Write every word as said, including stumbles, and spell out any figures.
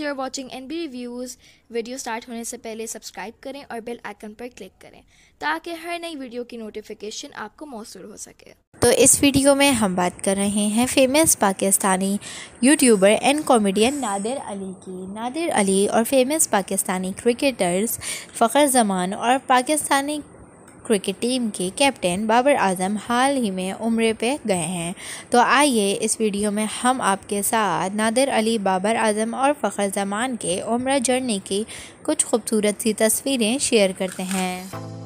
You are watching NB reviews. Video start होने से पहले सब्सक्राइब करें और बेल आइकन पर क्लिक करें ताकि हर नई वीडियो की नोटिफिकेशन आपको मौसूल हो सके। तो इस वीडियो में हम बात कर रहे हैं famous Pakistani YouTuber and comedian Nadir Ali की। नादिर अली और फेमस पाकिस्तानी क्रिकेटर्स फ़खर ज़मान और पाकिस्तानी क्रिकेट टीम के कैप्टन बाबर आज़म हाल ही में उम्रे पे गए हैं। तो आइए इस वीडियो में हम आपके साथ नादिर अली, बाबर आज़म और फ़खर ज़मान के उम्रा जर्नी की कुछ खूबसूरत सी तस्वीरें शेयर करते हैं।